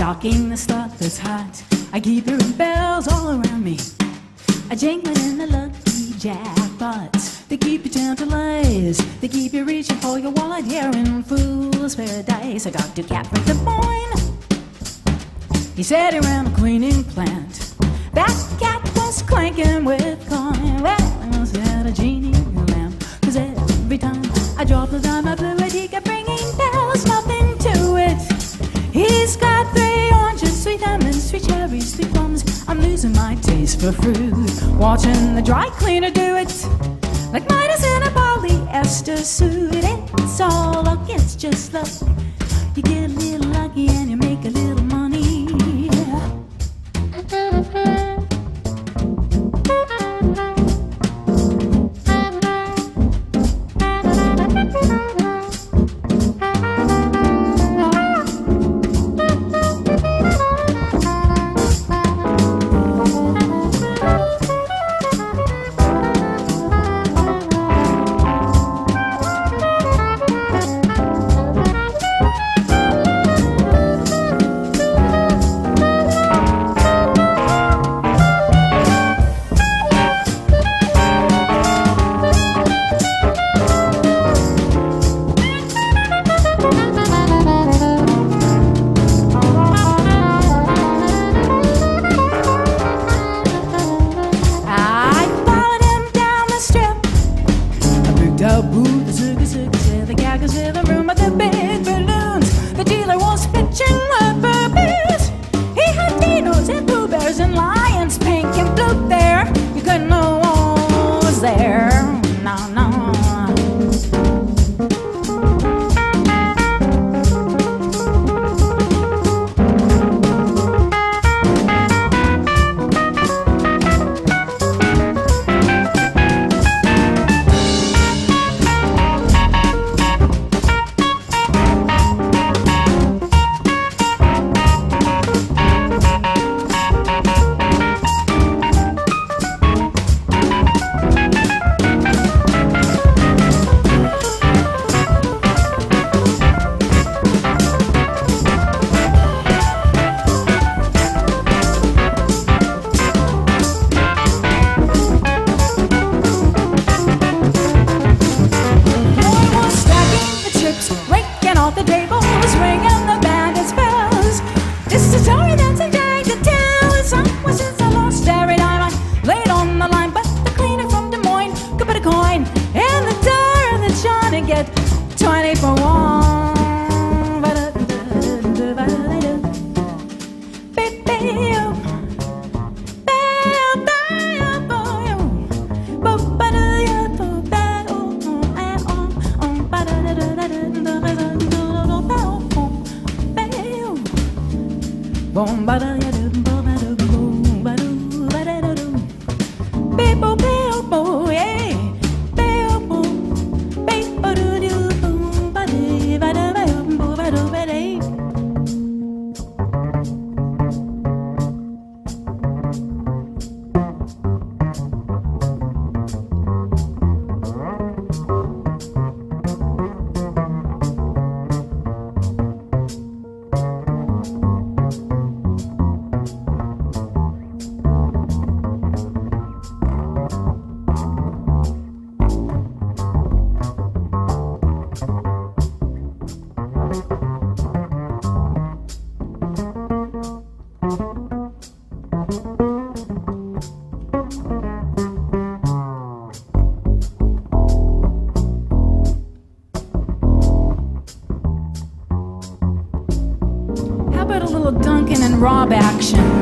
stocking the stuff that's hot. I keep hearing bells all around me, a jingling in the lucky jackpots. They keep you tantalized, they keep you reaching for your wallet here in Fool's Paradise. I got to cat from Des Moines. He said he ran a cleaning plant. That cat was clanking with coin. Well, I must have had a genie lamp, 'cause every time I dropped the dime I blew it, he kept ringing bells, nothing to it. He's got 3 oranges, 3 lemons, 3 cherries, 3 plums. I'm losing my taste for fruit, watching the dry cleaner do it, like Midas in a polyester suit. It's all luck, it's just luck. You get a little lucky and you make a little money. Duncan and Rob action.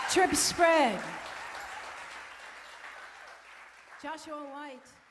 Tripp Sprague, Joshua White.